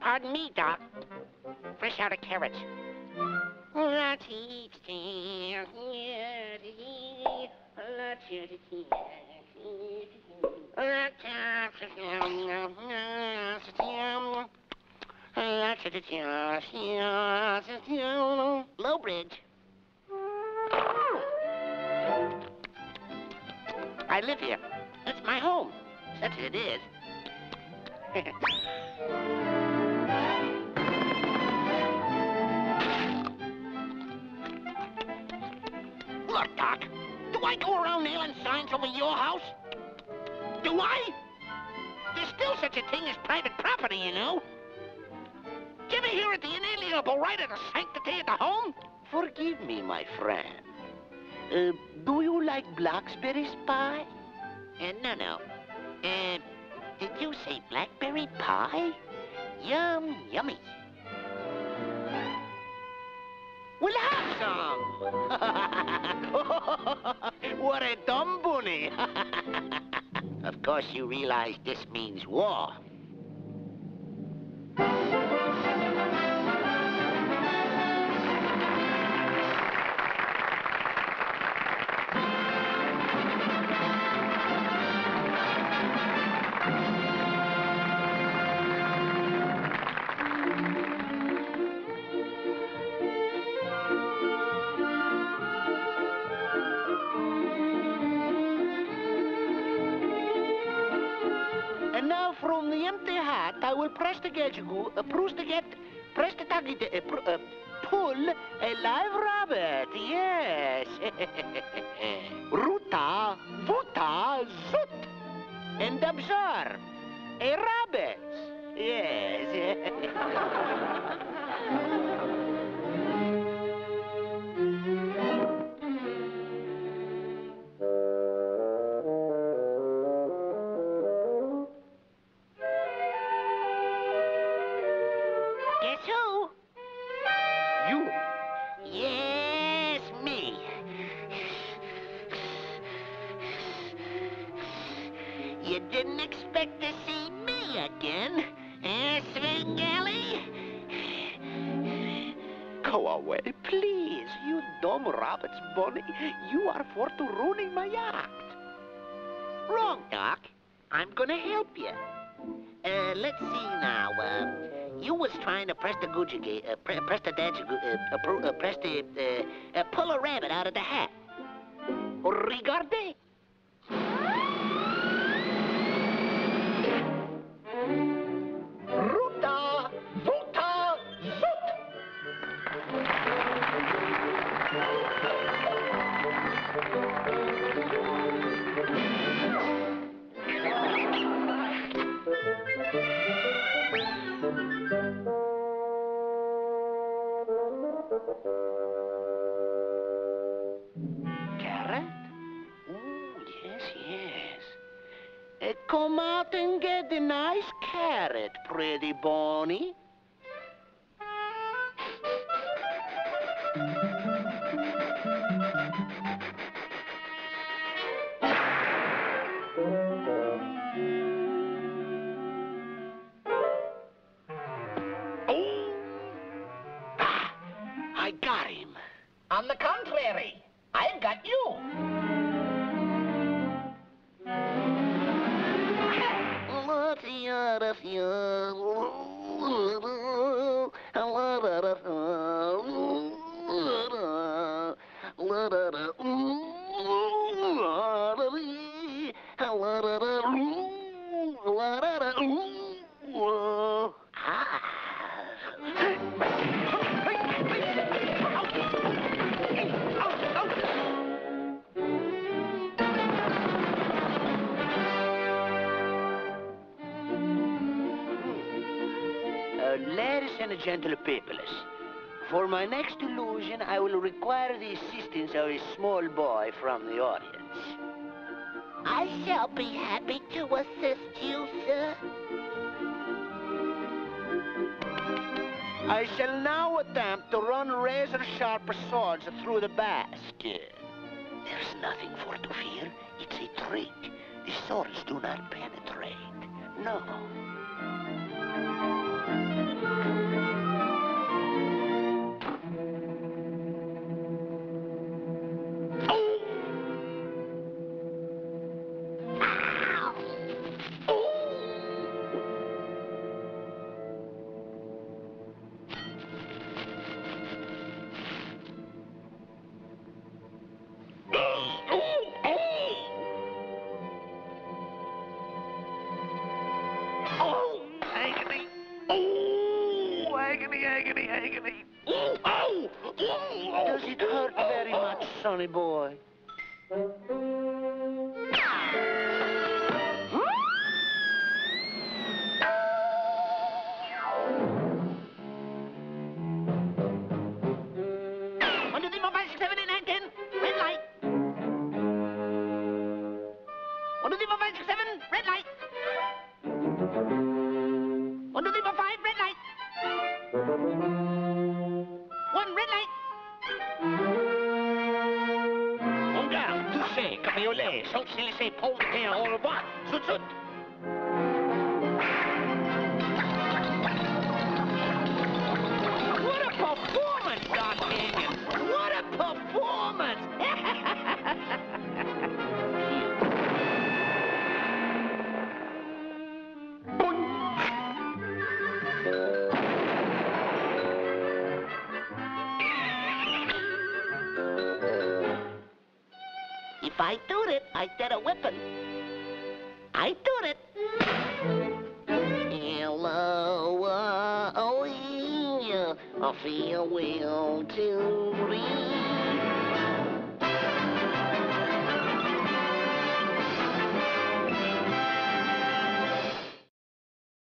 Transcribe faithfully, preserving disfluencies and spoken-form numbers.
Pardon me, Doc. Fresh out of carrots. Low bridge. I live here. It's my home. That's what it is. Look, Doc. Do I go around nailing signs over your house? Do I? There's still such a thing as private property, you know. Did you ever hear of the inalienable right of the sanctity of the home? Forgive me, my friend. Uh, do you like blackberry pie? Uh, no, no. Uh, did you say blackberry pie? Yum, yummy. We'll have some. What a dumb bunny. Of course you realize this means war. And now from the empty hat, I will press the gadget, uh, press the get, press the target, uh, pr uh, pull a live rabbit, yes. Ruta, vuta, zut. And observe, a rabbit, yes. Guess who? You. Yes, me. You didn't expect to see me again, eh, Svengali? Go away, please, you dumb rabbit's bunny. You are for to ruining my act. Wrong, Doc. I'm gonna help you. Uh, let's see now. Uh, you was trying to press the Gucci gate, uh, pre press the dash, uh, uh, pro- uh, press the, uh, uh, pull a rabbit out of the hat. Regardez. Ruta, vuta, zut. Carrot? Oh, yes, yes. Uh, come out and get the nice carrot, pretty bunny. Oh! Ah, I got him. On the contrary, I've got you. Uh, ladies and gentle peoples, for my next illusion, I will require the assistance of a small boy from the audience. I shall be happy to assist you, sir. I shall now attempt to run razor-sharp swords through the basket. There's nothing for to fear. It's a trick. The swords do not penetrate. No. Johnny boy. One, two, three, four, five, six, seven, eight, nine, ten. Red light. One, two, three, four, five, six, seven. Red light. One, two, three, four, five. Red light. One red light. En garde, touché, cabriolet, sauf si laissé prendre au revoir. Sout, sout. What a performance, D'Artagnan! What a performance! If I do it, I get a weapon. I do it. Hello, uh, oh, yeah. I feel well to read.